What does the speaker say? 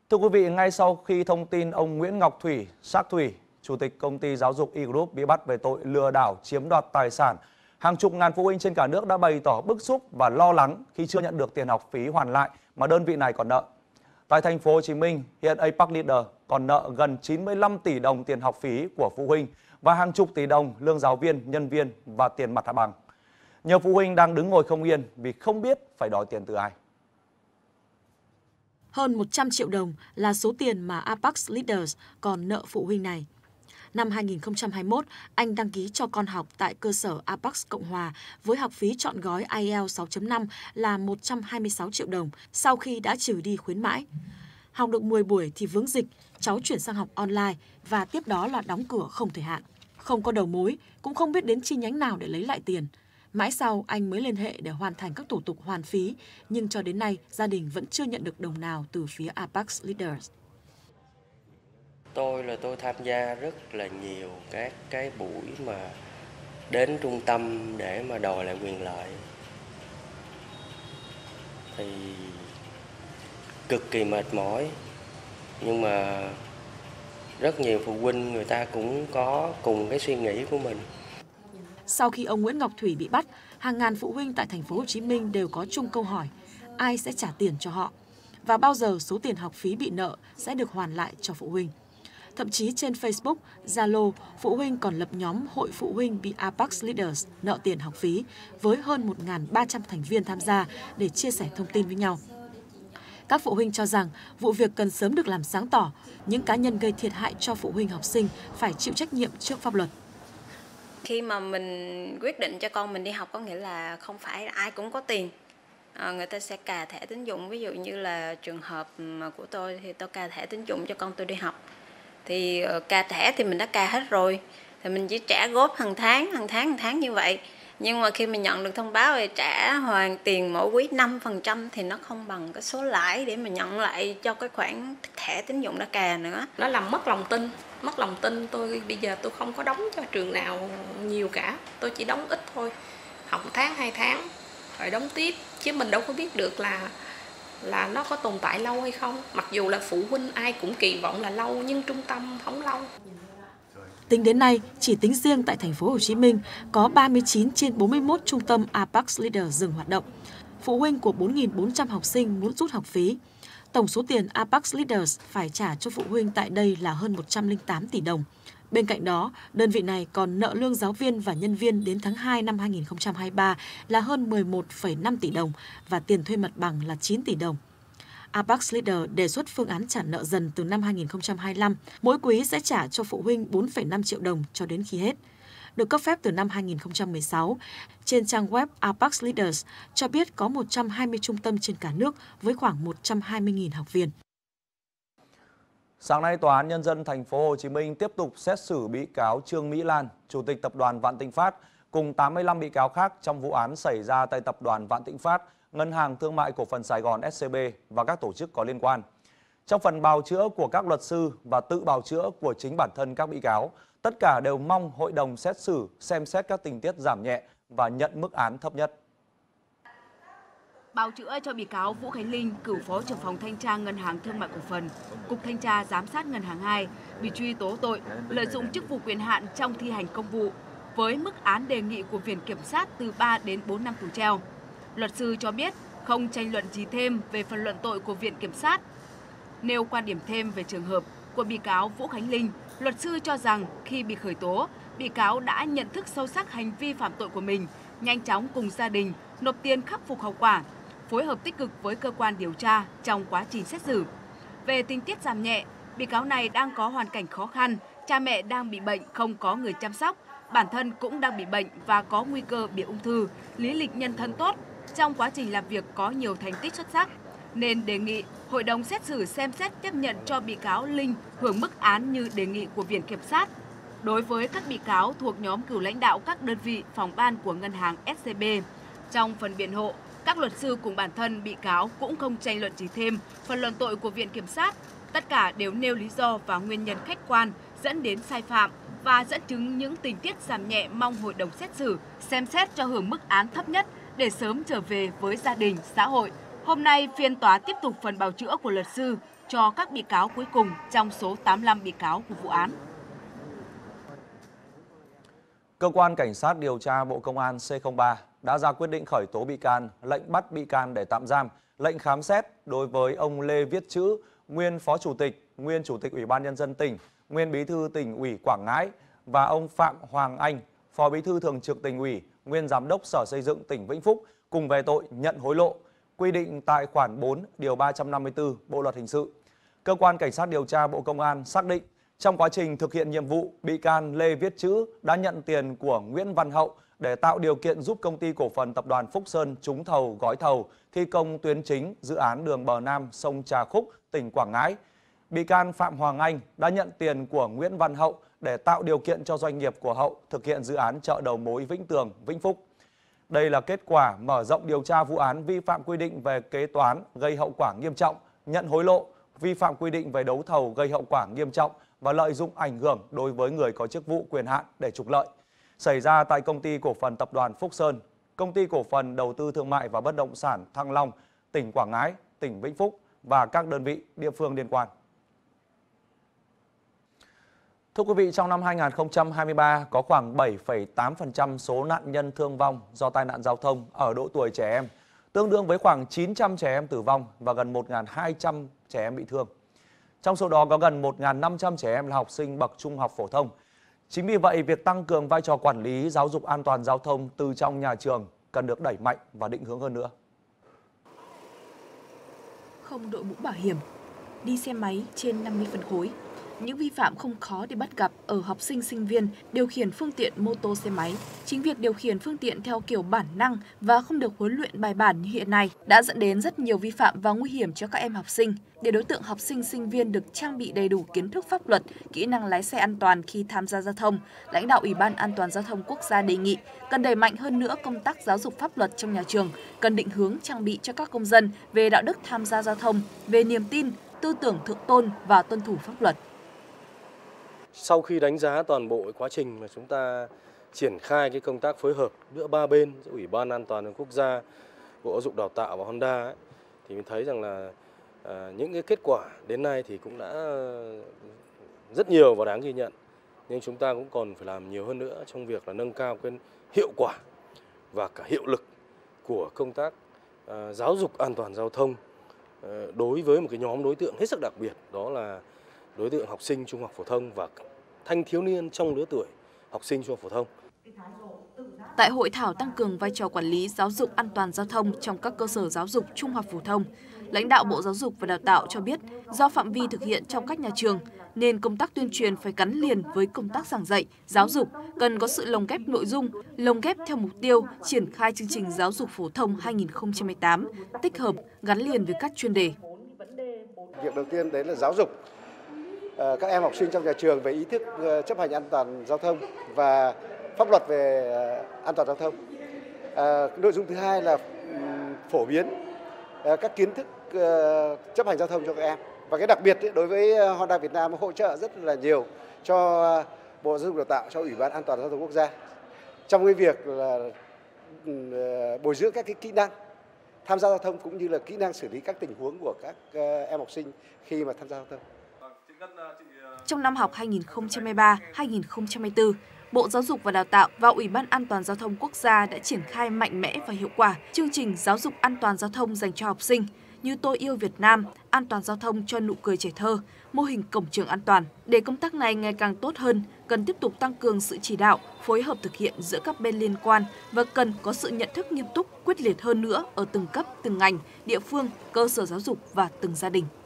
Thưa quý vị, ngay sau khi thông tin ông Nguyễn Ngọc Sắc Thủy, Chủ tịch công ty giáo dục E Group bị bắt về tội lừa đảo chiếm đoạt tài sản, hàng chục ngàn phụ huynh trên cả nước đã bày tỏ bức xúc và lo lắng khi chưa nhận được tiền học phí hoàn lại mà đơn vị này còn nợ. Tại thành phố Hồ Chí Minh, hiện Apex Leaders còn nợ gần 95 tỷ đồng tiền học phí của phụ huynh và hàng chục tỷ đồng lương giáo viên, nhân viên và tiền mặt bằng. Nhiều phụ huynh đang đứng ngồi không yên vì không biết phải đòi tiền từ ai. Hơn 100 triệu đồng là số tiền mà Apex Leaders còn nợ phụ huynh này. Năm 2021, anh đăng ký cho con học tại cơ sở Apex Cộng Hòa với học phí trọn gói IELTS 6.5 là 126 triệu đồng sau khi đã trừ đi khuyến mãi. Học được 10 buổi thì vướng dịch, cháu chuyển sang học online và tiếp đó là đóng cửa không thời hạn. Không có đầu mối, cũng không biết đến chi nhánh nào để lấy lại tiền. Mãi sau anh mới liên hệ để hoàn thành các thủ tục hoàn phí, nhưng cho đến nay gia đình vẫn chưa nhận được đồng nào từ phía Apex Leaders. Tôi tham gia rất là nhiều các cái buổi mà đến trung tâm để mà đòi lại quyền lợi. Thì cực kỳ mệt mỏi, nhưng mà rất nhiều phụ huynh người ta cũng có cùng cái suy nghĩ của mình. Sau khi ông Nguyễn Ngọc Thủy bị bắt, hàng ngàn phụ huynh tại thành phố Hồ Chí Minh đều có chung câu hỏi: ai sẽ trả tiền cho họ và bao giờ số tiền học phí bị nợ sẽ được hoàn lại cho phụ huynh. Thậm chí trên Facebook, Zalo, phụ huynh còn lập nhóm hội phụ huynh bị Apex Leaders nợ tiền học phí với hơn 1.300 thành viên tham gia để chia sẻ thông tin với nhau. Các phụ huynh cho rằng vụ việc cần sớm được làm sáng tỏ, những cá nhân gây thiệt hại cho phụ huynh học sinh phải chịu trách nhiệm trước pháp luật. Khi mà mình quyết định cho con mình đi học có nghĩa là không phải ai cũng có tiền. Người ta sẽ cà thẻ tín dụng, ví dụ như là trường hợp của tôi thì tôi cà thẻ tín dụng cho con tôi đi học. Thì cà thẻ thì mình đã cà hết rồi, thì mình chỉ trả góp hàng tháng như vậy. Nhưng mà khi mình nhận được thông báo về trả hoàn tiền mỗi quý 5% thì nó không bằng cái số lãi để mà nhận lại cho cái khoản thẻ tín dụng đã cà nữa. Nó làm mất lòng tin tôi bây giờ tôi không có đóng cho trường nào nhiều cả, tôi chỉ đóng ít thôi, học 1 tháng 2 tháng rồi đóng tiếp, chứ mình đâu có biết được là nó có tồn tại lâu hay không. Mặc dù là phụ huynh ai cũng kỳ vọng là lâu nhưng trung tâm không lâu. Tính đến nay, chỉ tính riêng tại thành phố Hồ Chí Minh có 39 trên 41 trung tâm Apex Leaders dừng hoạt động. Phụ huynh của 4.400 học sinh muốn rút học phí. Tổng số tiền Apex Leaders phải trả cho phụ huynh tại đây là hơn 108 tỷ đồng. Bên cạnh đó, đơn vị này còn nợ lương giáo viên và nhân viên đến tháng 2 năm 2023 là hơn 11,5 tỷ đồng và tiền thuê mặt bằng là 9 tỷ đồng. Apex Leaders đề xuất phương án trả nợ dần từ năm 2025, mỗi quý sẽ trả cho phụ huynh 4,5 triệu đồng cho đến khi hết. Được cấp phép từ năm 2016, trên trang web Apex Leaders cho biết có 120 trung tâm trên cả nước với khoảng 120.000 học viên. Sáng nay, Tòa án Nhân dân thành phố Hồ Chí Minh tiếp tục xét xử bị cáo Trương Mỹ Lan, Chủ tịch Tập đoàn Vạn Thịnh Phát, cùng 85 bị cáo khác trong vụ án xảy ra tại Tập đoàn Vạn Thịnh Phát, Ngân hàng Thương mại Cổ phần Sài Gòn SCB và các tổ chức có liên quan. Trong phần bào chữa của các luật sư và tự bào chữa của chính bản thân các bị cáo, tất cả đều mong hội đồng xét xử xem xét các tình tiết giảm nhẹ và nhận mức án thấp nhất. Bào chữa cho bị cáo Vũ Khánh Linh, cựu phó trưởng phòng thanh tra Ngân hàng Thương mại Cổ phần, Cục Thanh tra Giám sát Ngân hàng 2, bị truy tố tội lợi dụng chức vụ quyền hạn trong thi hành công vụ, với mức án đề nghị của Viện Kiểm sát từ 3 đến 4 năm tù treo. Luật sư cho biết không tranh luận gì thêm về phần luận tội của Viện Kiểm sát. Nêu quan điểm thêm về trường hợp của bị cáo Vũ Khánh Linh, luật sư cho rằng khi bị khởi tố, bị cáo đã nhận thức sâu sắc hành vi phạm tội của mình, nhanh chóng cùng gia đình nộp tiền khắc phục hậu quả, phối hợp tích cực với cơ quan điều tra trong quá trình xét xử. Về tình tiết giảm nhẹ, bị cáo này đang có hoàn cảnh khó khăn, cha mẹ đang bị bệnh không có người chăm sóc, bản thân cũng đang bị bệnh và có nguy cơ bị ung thư, lý lịch nhân thân tốt, trong quá trình làm việc có nhiều thành tích xuất sắc, nên đề nghị hội đồng xét xử xem xét tiếp nhận cho bị cáo Linh hưởng mức án như đề nghị của Viện Kiểm sát. Đối với các bị cáo thuộc nhóm cựu lãnh đạo các đơn vị phòng ban của ngân hàng SCB, trong phần biện hộ, các luật sư cùng bản thân bị cáo cũng không tranh luận gì thêm phần luận tội của Viện Kiểm sát. Tất cả đều nêu lý do và nguyên nhân khách quan dẫn đến sai phạm và dẫn chứng những tình tiết giảm nhẹ, mong hội đồng xét xử xem xét cho hưởng mức án thấp nhất để sớm trở về với gia đình, xã hội. Hôm nay, phiên tòa tiếp tục phần bào chữa của luật sư cho các bị cáo cuối cùng trong số 85 bị cáo của vụ án. Cơ quan Cảnh sát điều tra Bộ Công an C03 đã ra quyết định khởi tố bị can, lệnh bắt bị can để tạm giam, lệnh khám xét đối với ông Lê Viết Chữ, nguyên Phó Chủ tịch, nguyên Chủ tịch Ủy ban Nhân dân tỉnh, nguyên Bí thư Tỉnh ủy Quảng Ngãi và ông Phạm Hoàng Anh, Phó Bí thư Thường trực Tỉnh ủy, nguyên Giám đốc Sở Xây dựng tỉnh Vĩnh Phúc cùng về tội nhận hối lộ, quy định tại khoản 4 điều 354 Bộ luật hình sự. Cơ quan Cảnh sát điều tra Bộ Công an xác định trong quá trình thực hiện nhiệm vụ, bị can Lê Viết Chữ đã nhận tiền của Nguyễn Văn Hậu để tạo điều kiện giúp Công ty Cổ phần Tập đoàn Phúc Sơn trúng thầu gói thầu thi công tuyến chính dự án đường bờ Nam sông Trà Khúc, tỉnh Quảng Ngãi. Bị can Phạm Hoàng Anh đã nhận tiền của Nguyễn Văn Hậu để tạo điều kiện cho doanh nghiệp của Hậu thực hiện dự án chợ đầu mối Vĩnh Tường, Vĩnh Phúc. Đây là kết quả mở rộng điều tra vụ án vi phạm quy định về kế toán gây hậu quả nghiêm trọng, nhận hối lộ, vi phạm quy định về đấu thầu gây hậu quả nghiêm trọng và lợi dụng ảnh hưởng đối với người có chức vụ quyền hạn để trục lợi, xảy ra tại Công ty Cổ phần Tập đoàn Phúc Sơn, Công ty Cổ phần Đầu tư Thương mại và Bất động sản Thăng Long, tỉnh Quảng Ngãi, tỉnh Vĩnh Phúc và các đơn vị địa phương liên quan. Thưa quý vị, trong năm 2023 có khoảng 7,8% số nạn nhân thương vong do tai nạn giao thông ở độ tuổi trẻ em, tương đương với khoảng 900 trẻ em tử vong và gần 1.200 trẻ em bị thương. Trong số đó có gần 1.500 trẻ em là học sinh bậc trung học phổ thông. Chính vì vậy, việc tăng cường vai trò quản lý giáo dục an toàn giao thông từ trong nhà trường cần được đẩy mạnh và định hướng hơn nữa. Không đội mũ bảo hiểm, đi xe máy trên 50 phân khối. Những vi phạm không khó để bắt gặp ở học sinh sinh viên điều khiển phương tiện mô tô xe máy. Chính việc điều khiển phương tiện theo kiểu bản năng và không được huấn luyện bài bản như hiện nay đã dẫn đến rất nhiều vi phạm và nguy hiểm cho các em học sinh. Để đối tượng học sinh sinh viên được trang bị đầy đủ kiến thức pháp luật, kỹ năng lái xe an toàn khi tham gia giao thông, lãnh đạo Ủy ban An toàn giao thông quốc gia đề nghị cần đẩy mạnh hơn nữa công tác giáo dục pháp luật trong nhà trường, cần định hướng trang bị cho các công dân về đạo đức tham gia giao thông, về niềm tin, tư tưởng thượng tôn và tuân thủ pháp luật. Sau khi đánh giá toàn bộ quá trình mà chúng ta triển khai cái công tác phối hợp giữa ba bên, giữa Ủy ban An toàn quốc gia, Bộ Giáo dục Đào tạo và Honda thì mình thấy rằng là những cái kết quả đến nay thì cũng đã rất nhiều và đáng ghi nhận. Nhưng chúng ta cũng còn phải làm nhiều hơn nữa trong việc là nâng cao cái hiệu quả và cả hiệu lực của công tác giáo dục an toàn giao thông đối với một cái nhóm đối tượng hết sức đặc biệt, đó là đối tượng học sinh trung học phổ thông và thanh thiếu niên trong lứa tuổi học sinh trung học phổ thông. Tại hội thảo tăng cường vai trò quản lý giáo dục an toàn giao thông trong các cơ sở giáo dục trung học phổ thông, lãnh đạo Bộ Giáo dục và Đào tạo cho biết do phạm vi thực hiện trong các nhà trường nên công tác tuyên truyền phải gắn liền với công tác giảng dạy, giáo dục, cần có sự lồng ghép nội dung, lồng ghép theo mục tiêu triển khai chương trình giáo dục phổ thông 2018, tích hợp, gắn liền với các chuyên đề. Việc đầu tiên đấy là giáo dục các em học sinh trong nhà trường về ý thức chấp hành an toàn giao thông và pháp luật về an toàn giao thông. Nội dung thứ hai là phổ biến các kiến thức chấp hành giao thông cho các em. Và cái đặc biệt đối với Honda Việt Nam hỗ trợ rất là nhiều cho Bộ Giáo dục Đào tạo, cho Ủy ban An toàn giao thông quốc gia trong cái việc là bồi dưỡng các cái kỹ năng tham gia giao thông cũng như là kỹ năng xử lý các tình huống của các em học sinh khi mà tham gia giao thông. Trong năm học 2023-2024, Bộ Giáo dục và Đào tạo và Ủy ban An toàn giao thông quốc gia đã triển khai mạnh mẽ và hiệu quả chương trình giáo dục an toàn giao thông dành cho học sinh như Tôi yêu Việt Nam, an toàn giao thông cho nụ cười trẻ thơ, mô hình cổng trường an toàn. Để công tác này ngày càng tốt hơn, cần tiếp tục tăng cường sự chỉ đạo, phối hợp thực hiện giữa các bên liên quan và cần có sự nhận thức nghiêm túc, quyết liệt hơn nữa ở từng cấp, từng ngành, địa phương, cơ sở giáo dục và từng gia đình.